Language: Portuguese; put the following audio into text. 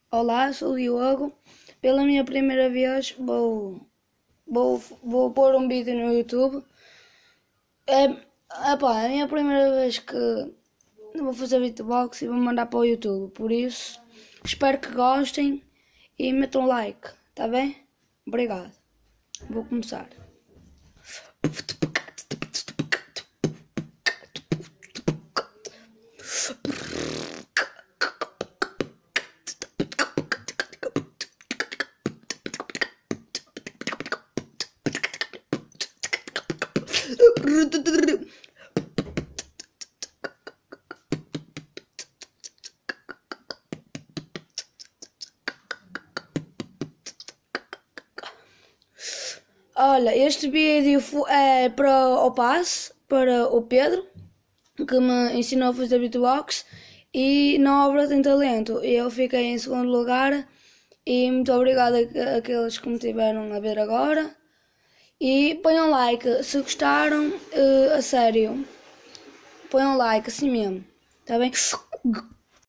Olá, sou o Diogo. Pela minha primeira vez vou pôr um vídeo no YouTube. É a minha primeira vez que vou fazer beatbox e vou mandar para o YouTube. Por isso, espero que gostem e metam like, tá bem? Obrigado. Vou começar. Olha, este vídeo é para o passe, para o Pedro, que me ensinou a fazer beatbox, e na obra tem talento. Eu fiquei em segundo lugar, e muito obrigado àqueles que me tiveram a ver agora. E ponham like se gostaram, a sério. Ponham like assim mesmo, tá bem?